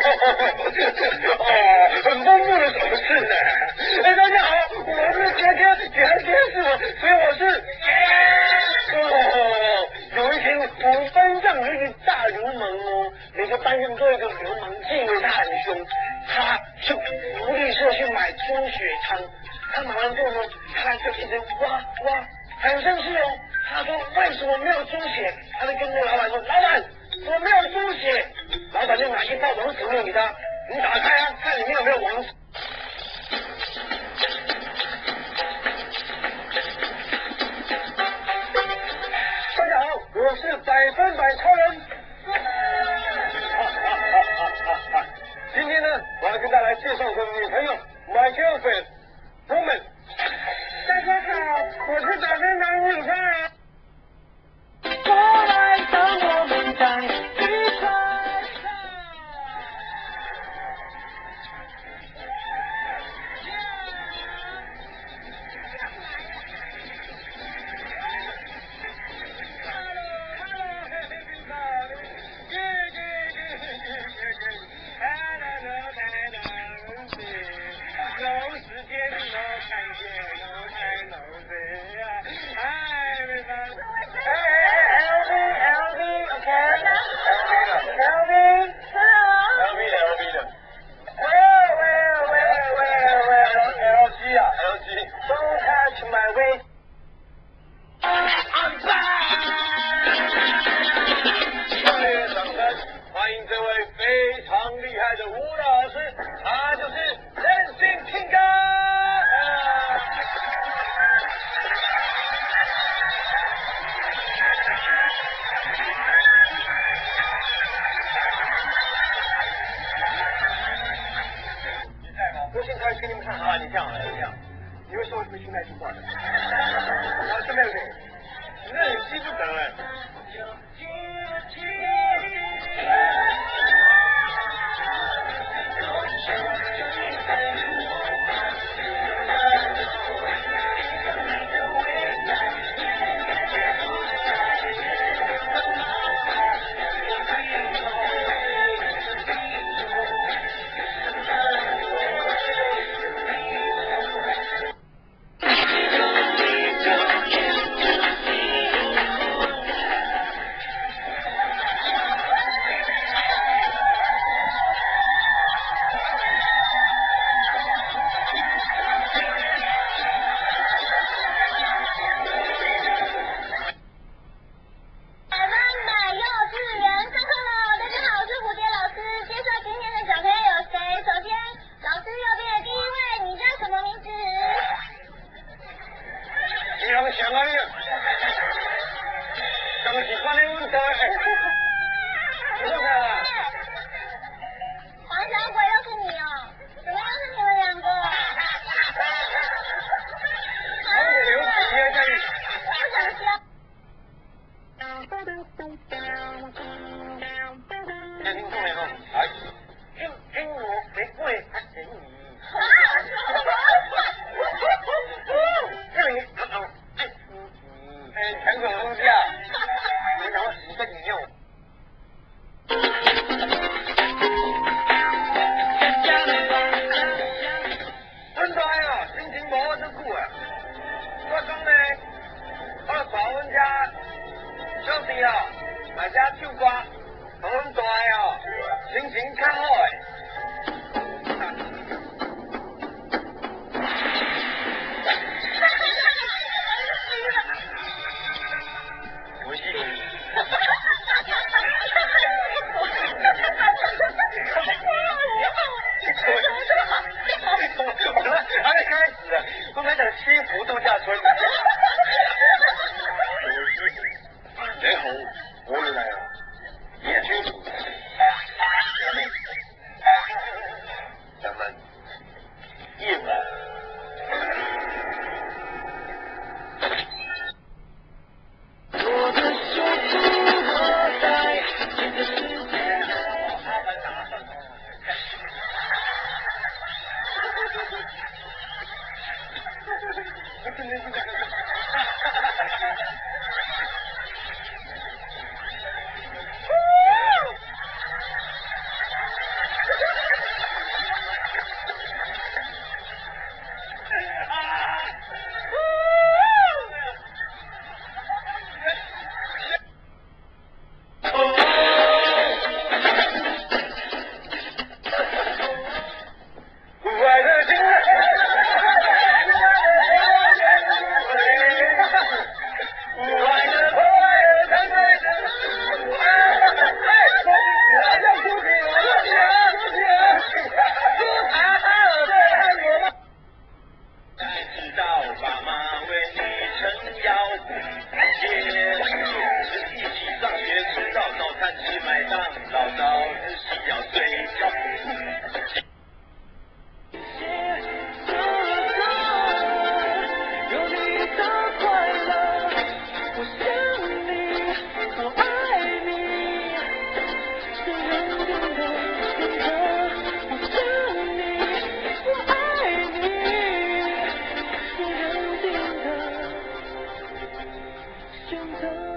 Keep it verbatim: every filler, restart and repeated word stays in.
哦，很丰富的手势呢。哎，大家好，我是杰哥，杰杰是我，所以我是。哦，有一天我们班上有一个大流氓哦，每个班上都有一个流氓，是因为他很凶，他去福利社去买猪血汤，他买完之后呢，他就一直挖挖，很生气哦。他说为什么没有猪血？他就跟那个老板说，老板怎么没有猪血？老板就拿一包王子面给他，你打开啊，看里面有没有王子。大家好，我是百分百超人。今天呢，我要跟大家来介绍我的女朋友 My girlfriend woman。大家好，我是百分百女超人。过来让我们在一块唱。欢迎这位非常厉害的舞蹈老师，他就是任性庆哥。我现在给你们看啊，你这样来，这样，你会说会去那句话的。啊，对不对？那你记不得了。想啊你，刚是关你问题，不是啊？ 黄小鬼又是你哦，怎么又是你们两个？ 黄子刘直接下去。 不想笑。 听听众没有？来，听听我玫瑰还给你。 啊！ 让你看看。哎，抢什么东西啊？你等我洗个你用。本来啊，心情无好苦啊。我讲呢，我大阮家小弟啊，来遮唱歌，互阮大个哦，心情较好诶。还没开始啊，都没等西湖度假村。你好，我哋嚟啊，夜村。 选择。